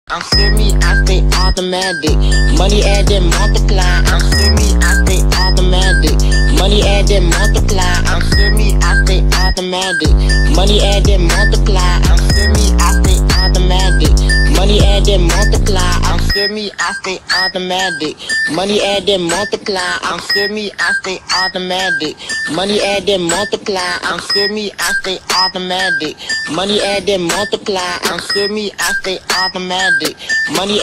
I'm semi, I stay automatic. Money add and multiply. I'm semi, I stay automatic. Money add and multiply. I'm semi, I stay automatic. Money add and multiply. I'm semi, I stay automatic. Money add and multiply. I'm semi, I stay automatic. Money add and multiply. I'm semi, I stay automatic. Money add and multiply. I'm semi, I stay automatic. Money add and multiply. I'm semi, I stay automatic. Money